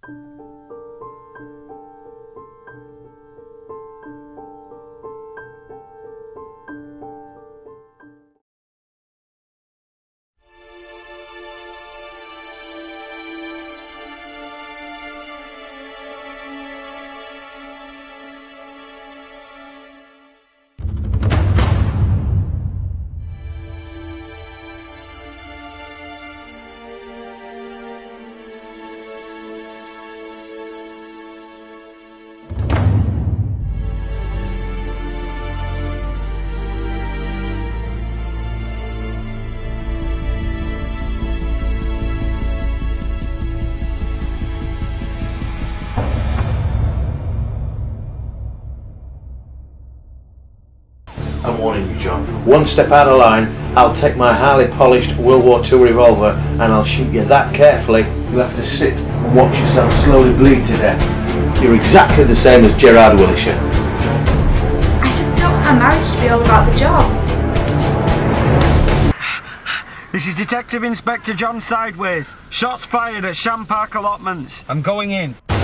I'm warning you, John. One step out of line, I'll take my highly polished World War II revolver and I'll shoot you that carefully you'll have to sit and watch yourself slowly bleed to death. You're exactly the same as Gerard Wilshire. I just don't want our marriage to be all about the job. This is Detective Inspector John Sideways. Shots fired at Sham Park allotments. I'm going in.